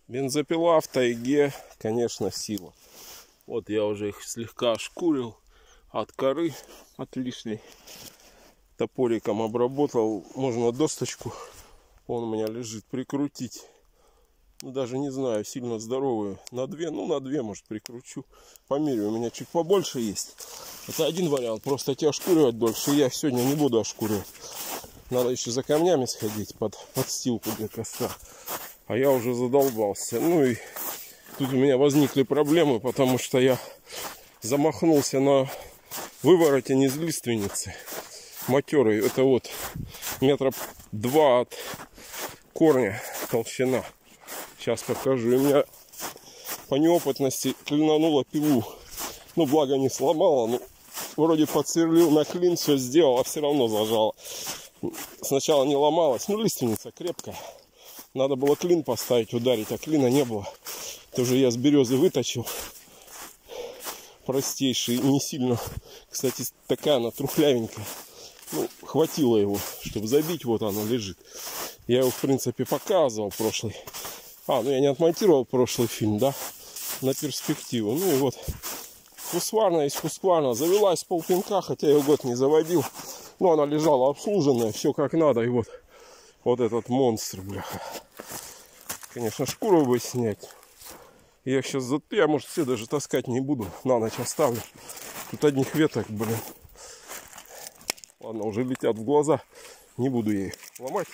Бензопила в тайге, конечно, сила. Вот я уже их слегка ошкурил от коры, от лишней. Топориком обработал. Можно досточку, он у меня лежит, прикрутить. Ну, даже не знаю, сильно здоровую. На 2, ну на 2 может прикручу. Померю, у меня чуть побольше есть. Это один вариант, просто тебя ошкуривать дольше. Я сегодня не буду ошкуривать. Надо еще за камнями сходить под подстилку для костра. А я уже задолбался. Ну и тут у меня возникли проблемы, потому что я замахнулся на вывороте из лиственницы. Матерый. Это вот 2 метра от корня толщина. Сейчас покажу. И у меня по неопытности клинануло пилу. Ну, благо не сломало. Ну, вроде подсверлил на клин, все сделал, а все равно зажало. Сначала не ломалось. Ну, лиственница крепкая. Надо было клин поставить, ударить, а клина не было. Тоже я с березы выточил. Простейший, не сильно. Кстати, такая она трухлявенькая. Ну, хватило его, чтобы забить. Вот оно лежит. Я его, в принципе, показывал прошлый. Ну я не отмонтировал прошлый фильм, да? На перспективу. Ну и вот. Хускварна есть Хускварна. Завелась полпинка, хотя я год не заводил. Ну, она лежала обслуженная, все как надо. И вот этот монстр, бляха. Конечно, шкуру бы снять. Я сейчас, я, может, все даже таскать не буду. На ночь оставлю. Тут одних веток, блин. Ладно, уже летят в глаза. Не буду я их ломать.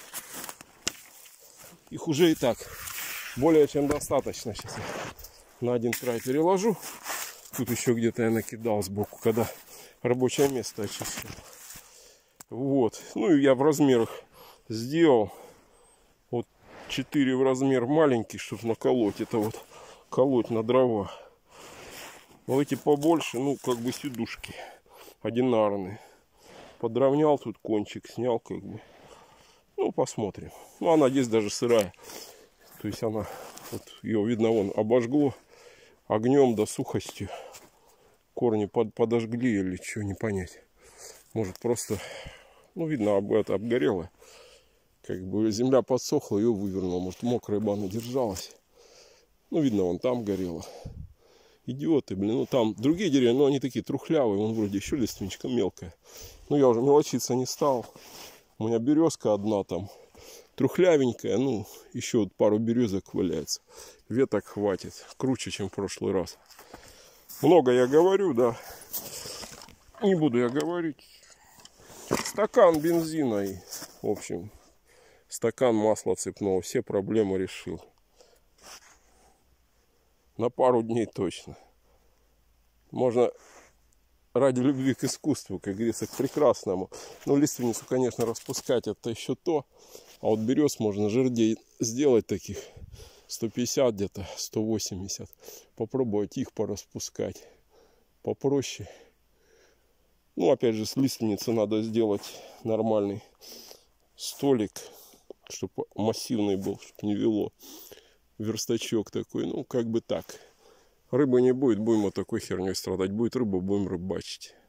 Их уже и так более чем достаточно. Сейчас я на один край переложу. Тут еще где-то я накидал сбоку, когда рабочее место очистил. Вот. Ну и я в размерах сделал. Вот 4 в размер маленький, чтобы наколоть. Это вот колоть на дрова. Но эти побольше, ну как бы сидушки одинарные. Подровнял тут кончик, снял как бы. Ну посмотрим. Ну она здесь даже сырая. То есть она, вот ее видно, вон обожгло огнем до сухости. Корни подожгли или что, не понять. Может просто, ну видно, это обгорело. Как бы земля подсохла, ее вывернула. Может мокрая бана держалась. Ну видно, вон там горело. Идиоты, блин. Ну там другие деревья, но они такие трухлявые. Вон вроде еще лиственничка мелкая. Ну я уже мелочиться не стал. У меня березка одна там. Трухлявенькая, ну, еще вот пару березок валяется. Веток хватит. Круче, чем в прошлый раз. Много я говорю, да. Не буду я говорить. Стакан бензина и, в общем, стакан масла цепного. Все проблемы решил. На пару дней точно. Можно ради любви к искусству, как говорится, к прекрасному. Ну, лиственницу, конечно, распускать это еще то. А вот берез можно жердей сделать таких 150 где-то, 180. Попробовать их пораспускать попроще. Ну, опять же, с лиственницы надо сделать нормальный столик, чтобы массивный был, чтобы не вело. Верстачок такой, ну, как бы так. Рыбы не будет, будем вот такой херней страдать. Будет рыба, будем рыбачить.